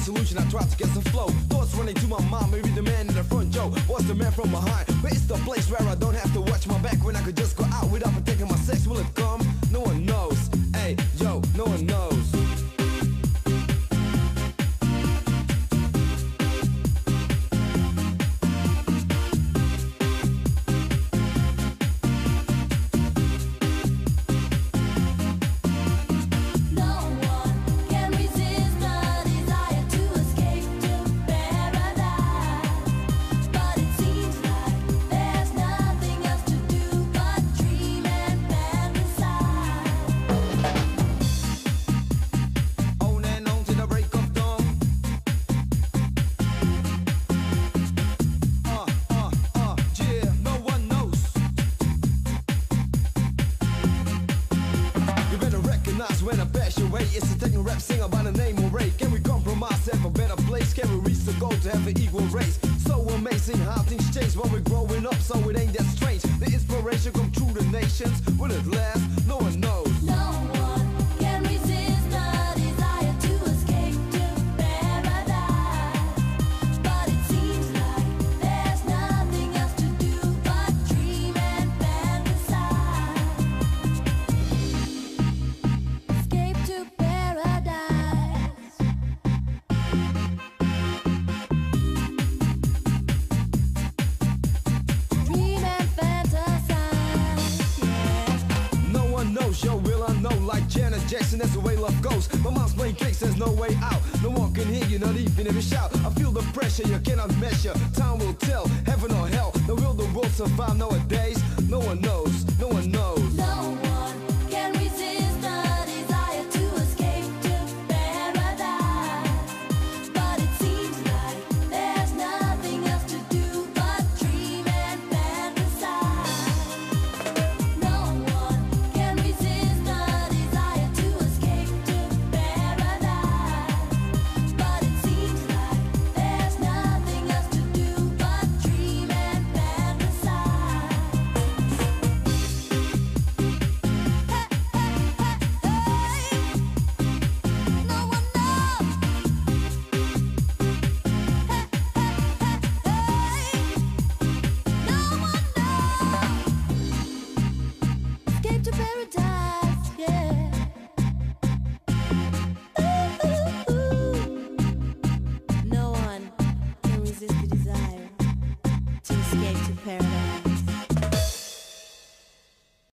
solution, I try to get some flow. Thoughts running to my mind, maybe the man in the front, Joe was the man from behind. But it's the place where I don't have to watch my back, when I could just go out without protecting my sex. Will it come? No one knows. Hey, yo, no one knows. When I pass your way, it's a techno rap singer by the name of Ray. Can we compromise, have a better place? Can we reach the goal to have an equal race? So amazing how things change while we're growing up, so it ain't that strange. The inspiration come through the nations. Will it last? No one knows. No one can resist the desire to escape to paradise. But it seems like there's nothing else to do but dream and fantasize. Escape to paradise. Dream and fantasize, yeah. No one knows, yo, will I know? Like Janet Jackson, that's the way love goes. My mom's playing tricks, there's no way out. No one can hear you, not even if you shout. I feel the pressure, you cannot measure. Time will tell, heaven or hell. Now will the world survive nowadays? No one knows, no one knows.